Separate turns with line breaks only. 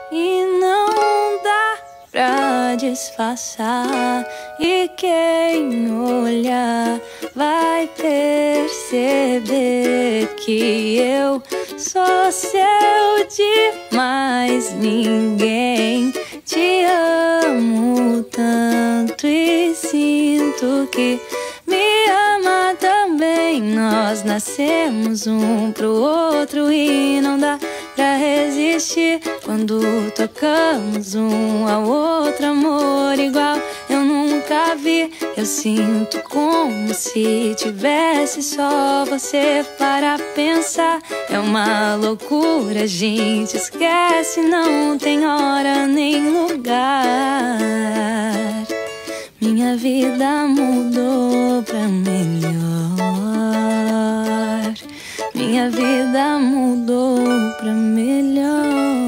e não dá pra disfarçar. E quem olhar vai perceber que eu sou seu demais. Ninguém te amo tanto e sinto que me ama também. Nós nascemos um pro outro e não dá pra resistir. Quando tocamos um ao outro, amor igual eu nunca vi. Eu sinto como se tivesse só você para pensar. É uma loucura, a gente esquece, não tem hora nem lugar. Minha vida mudou pra melhor. Minha vida mudou pra melhor.